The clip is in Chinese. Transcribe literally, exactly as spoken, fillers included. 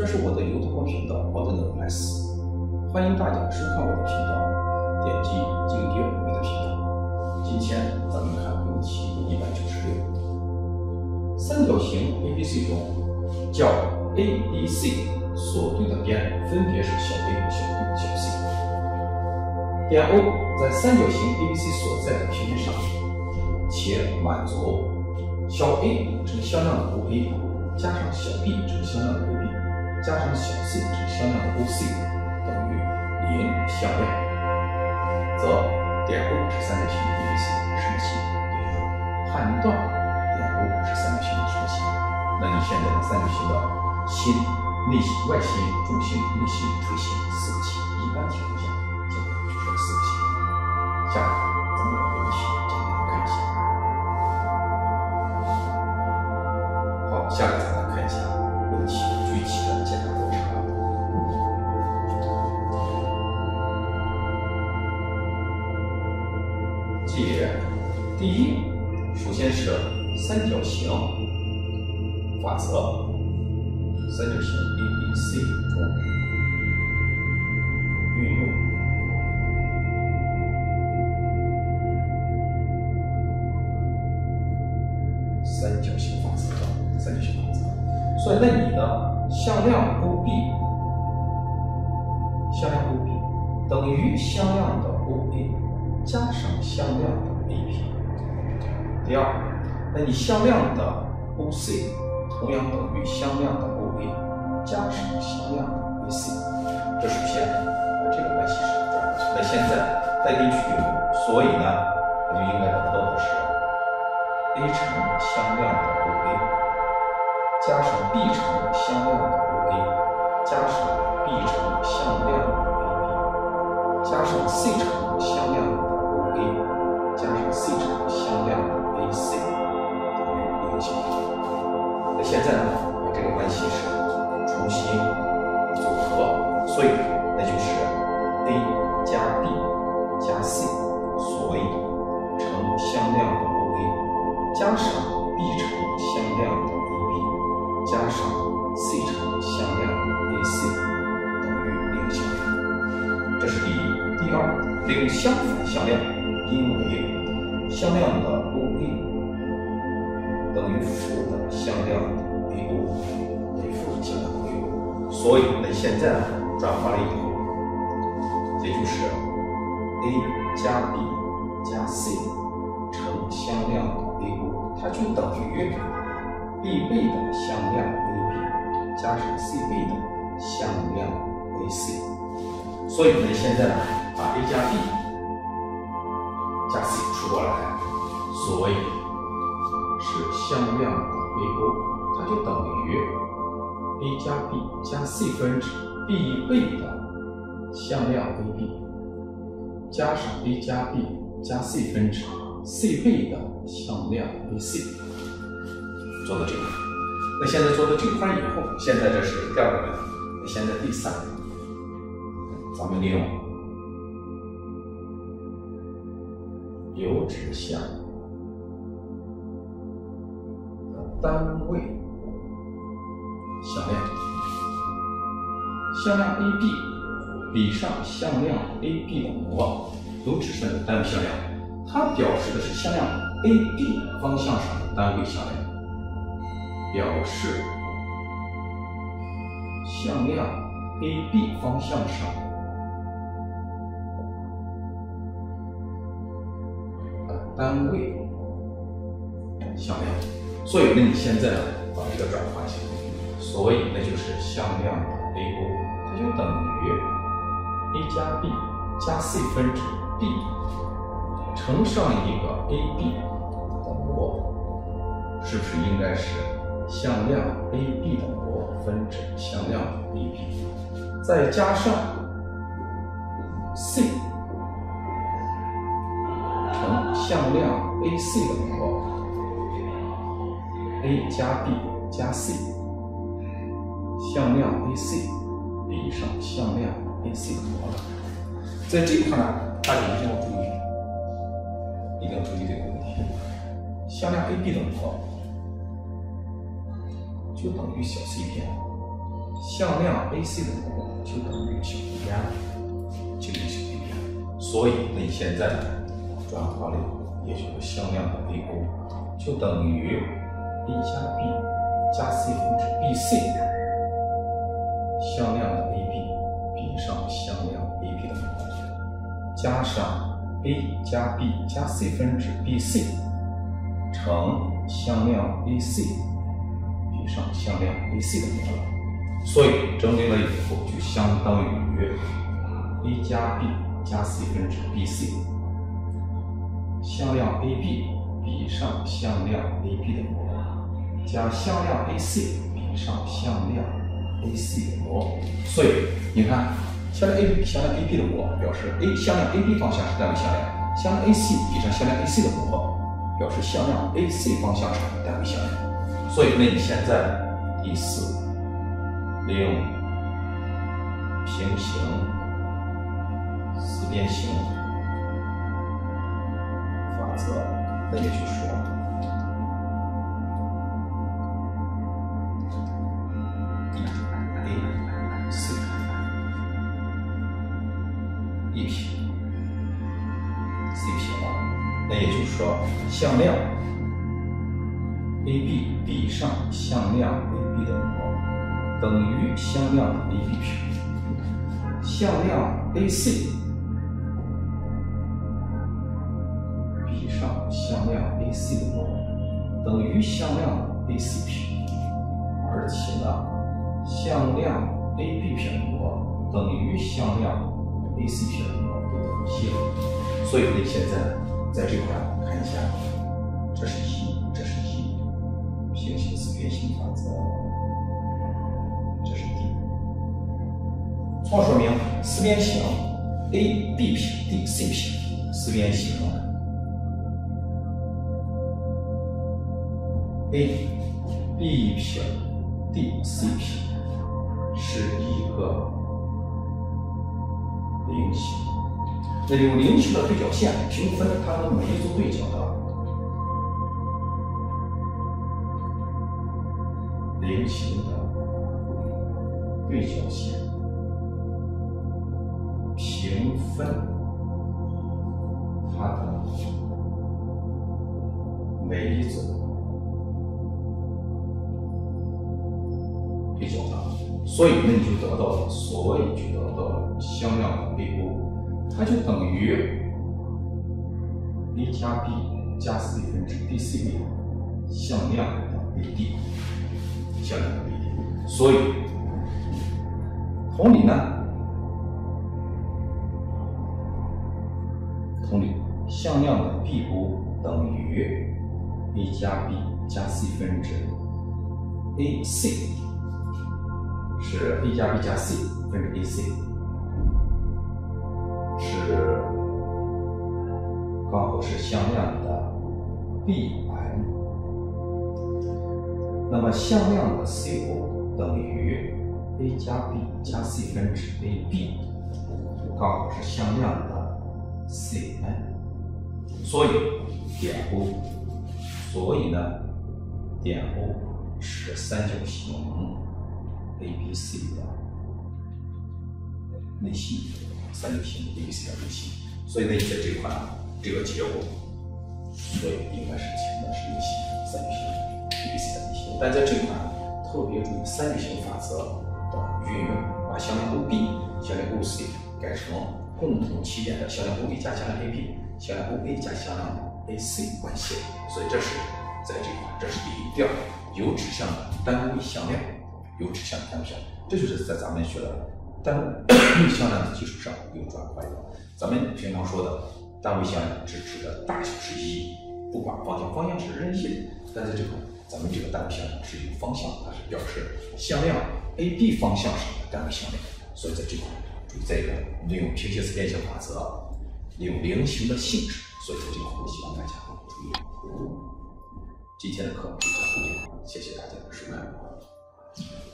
是我的优图播频道 Ordinary Maths， 欢迎大家收看我的频道，点击订阅我的频道。今天咱们看问题一百九十六，三角形 A B C 中，角 A B C 所对的边分别是小 a、小 b、小 c。点 O 在三角形 A B C 所在的平面上，且满足小 a 乘向量的 O A 加上小 b 乘向量的 O B 加上小 c 乘向量的 O C 等于零向量，则点 O 是三角形 A B C 什么形？也就是判断点 O 是三角形的什么形？那你现在的三角形的心、内心、外心、中心、内心、垂心四个形，一般情况下简单就是四个形。下面咱们把问题简单的看一下。好，下来咱们看一下问题具体的解答过程。解第一，首先是三角形法则，三角形 A B C 中运用三角形法则，三角形法则。所以，那你的向量 O B， 向量 O B 等于向量的 O A 加上向量的 A B。第二，那你向量的 O C 同样等于向量的 O A 加上向量的 A C。这首先，这个关系是转过去。那现在再根据运用，所以呢，我就应该得到的是 A 乘向量的 O A 加上 B 乘向量的 O A 加上 B 乘向量的 A B 加上 C 乘向量的 O A 加上 C 乘向量的 A C 等于零向量。那现在呢，我这个关系是重新组合，所以那就是 A 加 B 加 C， 所以乘向量的 O A 加上 B 乘向量的 A B 加上 C 乘向量的 A C 等于零向量。这是第一。第二，利用相反向量，因为向量的 O A 等于负的向量的 A O， 等于负的向量的 A O， 所以那现在转化了以后，也就是 A 加 B 加 C 乘向量的 A O， 它就等于 B 倍的向量 A B 加上 C 倍的向量 A C。所以呢，现在呢，把 A 加 B 加 C 出过来，所以是向量的 A O， 它就等于 A 加 B 加 C 分之 B 倍的向量 A B 加上 A 加 B 加 C 分之 C 倍的向量 A C。 做到这块，那现在做到这块以后，现在这是第二个问题。那现在第三个，咱们利用有指向的单位向量，向量 A B 比上向量 A B 的模，有指向的单位向量，它表示的是向量 A B 方向上的单位向量，表示向量 A B 方向上的单位向量。所以，那你现在把这个转化一下，所以那就是向量的 A O， 它就等于 A 加 B 加 C 分之 B 乘上一个 A B 的模，是不是应该是向量 A B 的模分之向量 A B， 再加上 C 乘向量 A C 的模 A 加 B 加 C 向量 A C 比上向量 A C 的模了。在这块呢，大家一定要注意，一定要注意这个问题。向量 A B 的模就等于小 c 边， 向量 A C 的模就等于零型 A B I， 就零型 A B I。所以那你现在转化了，也就是向量的 A O 就等于 A 加 B 加 C 分之 B C， 向量的 A B 比上向量 A B 的模，加上 A 加 B 加 C 分之 B C 乘向量 A C 比上向量 A C 的模了。所以整理了以后就相当于 A 加 B 加 C 分之 B C， 向量 A B 比上向量 A B 的模，加向量 A C 比上向量 A C 的模。所以你看，向量 A B 比向量 A B 的模，表示 A 向量 A B 方向是单位向量；向量 A C 比上向量 A C 的模，表示向量 A C 方向是单位向量。所以那你现在第四，利用平行四边形法则，那也就是说，A C B平 C 平了，那也就是说，向量 A B 比上向量 A B 的模等于向量 A B 平，向量 A C 比上向量 A C 的模等于向量 A C 平，而且呢，向量 A B 平的模等于向量 A C 平的模都等于一了。所以你现在在这块看一下，这是一，这是一，平行四边形法则。从而说明四边形 A B 平 D C 平，四边形 A B 平 D C 平是一个菱形。那用菱形的对角线平分它们每一组对角的菱形的对角线。平分它的每一组对角的，所以那你就得到了，所以就得到了向量的 A O， 它就等于 A 加 B 加 C 分之 B C 为向量的 A D， 向量的 A D。所以同理呢？同理，向量的 B O 等于 A 加 B 加 C 分之 A C， 是 A 加 B 加 C 分之 A C， 是刚好是向量的 B M。那么向量的 C O 等于 A 加 B 加 C 分之 A B， 刚好是向量的C N， 所以点 O， 所以呢，点 O 是三角形 A B C 的内心，三角形 A B C 的内心，所以呢，你在这块这个结果，所以应该是前面是内心三角形 A B C 的内心，但在这块特别注意三角形法则的运用，把向量 O B、向量 O C 改成共同起点的向量 O B 加向量 A B， 向量 O A 加向量 A C 关系，所以这是在这块，这是第一。第二，有指向的单位向量，有指向的单位向量，这就是在咱们学的单位向量的基础上有转换的。咱们平常说的单位向量只指的大小是一，不管方向，方向是任意的，但在这块，咱们这个单位向量是有方向，它是表示向量 A B 方向上的单位向量，所以在这块。注意这个利用平行四边形法则，利用菱形的性质，所以在这块希望大家注意。今天的课就讲到这里，谢谢大家的收看。